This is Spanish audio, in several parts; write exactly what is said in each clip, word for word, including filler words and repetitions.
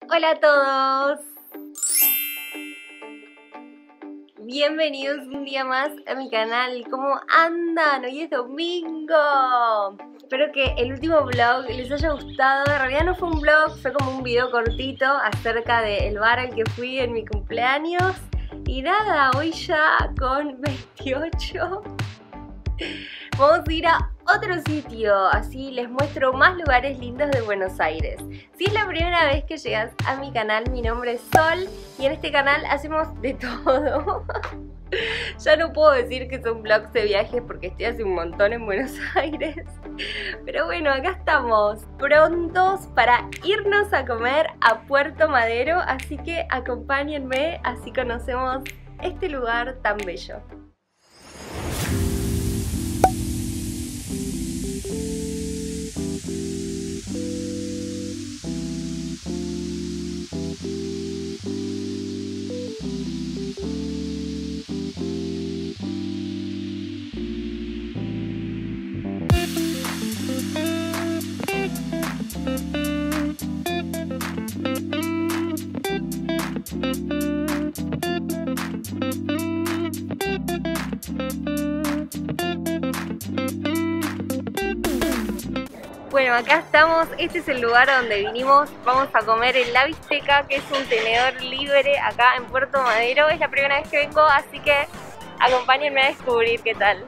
Hola a todos, bienvenidos un día más a mi canal. ¿Cómo andan? Hoy es domingo. Espero que el último vlog les haya gustado. En realidad no fue un vlog, fue como un video cortito acerca del bar al que fui en mi cumpleaños. Y nada, hoy ya con veintiocho vamos a ir a otro sitio, así les muestro más lugares lindos de Buenos Aires. Si es la primera vez que llegas a mi canal, mi nombre es Sol y en este canal hacemos de todo. Ya no puedo decir que son vlogs de viajes porque estoy hace un montón en Buenos Aires. Pero bueno, acá estamos, prontos para irnos a comer a Puerto Madero. Así que acompáñenme, así conocemos este lugar tan bello. Bueno, acá estamos, este es el lugar a donde vinimos, vamos a comer en La Bisteca, que es un tenedor libre acá en Puerto Madero. Es la primera vez que vengo, así que acompáñenme a descubrir qué tal.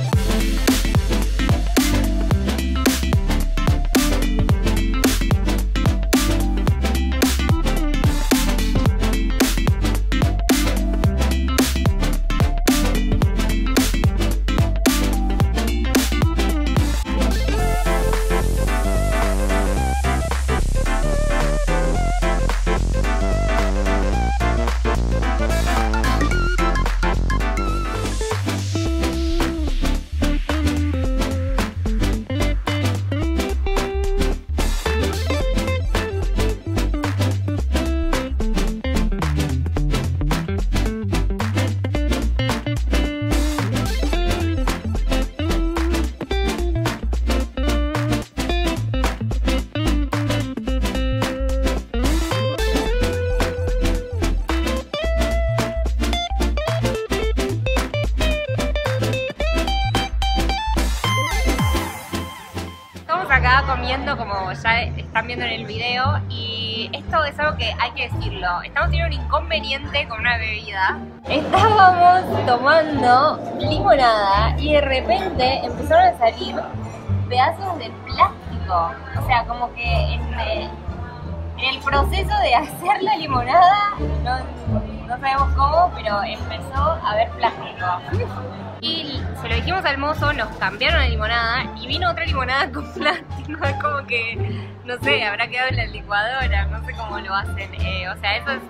Acá comiendo, como ya están viendo en el video, y esto es algo que hay que decirlo, estamos teniendo un inconveniente con una bebida. Estábamos tomando limonada y de repente empezaron a salir pedazos de plástico, o sea, como que en el, en el proceso de hacer la limonada, no, no sabemos cómo, pero empezó a haber plástico. Y se lo dijimos al mozo, nos cambiaron la limonada y vino otra limonada con plástico. Es como que, no sé, habrá quedado en la licuadora, no sé cómo lo hacen. Eh, o sea, eso es...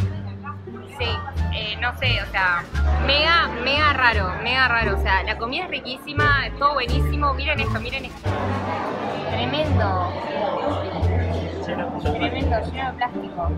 Sí, eh, no sé, o sea, mega, mega raro, mega raro. O sea, la comida es riquísima, es todo buenísimo. Miren esto, miren esto. Tremendo. Tremendo, lleno de plástico.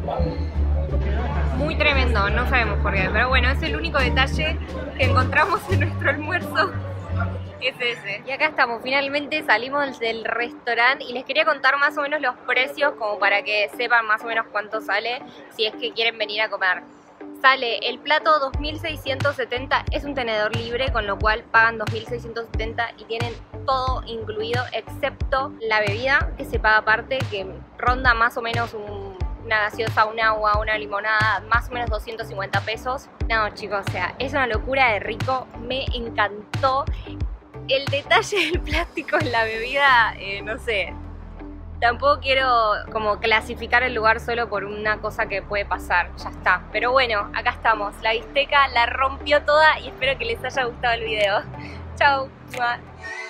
Muy tremendo, no sabemos por qué, pero bueno, es el único detalle que encontramos en nuestro almuerzo, es ese. Y acá estamos, finalmente salimos del restaurante y les quería contar más o menos los precios como para que sepan más o menos cuánto sale si es que quieren venir a comer. Sale el plato dos mil seiscientos setenta, es un tenedor libre, con lo cual pagan dos mil seiscientos setenta y tienen todo incluido excepto la bebida que se paga aparte, que ronda más o menos un... una gaseosa, un agua, una limonada, más o menos doscientos cincuenta pesos. No, chicos, o sea, es una locura de rico, me encantó. El detalle del plástico en la bebida, eh, no sé, tampoco quiero como clasificar el lugar solo por una cosa que puede pasar, ya está. Pero bueno, acá estamos, La Bisteca la rompió toda y espero que les haya gustado el video. Chau.